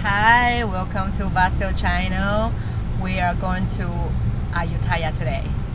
Hi, welcome to Vacio channel. We are going to Ayutthaya today.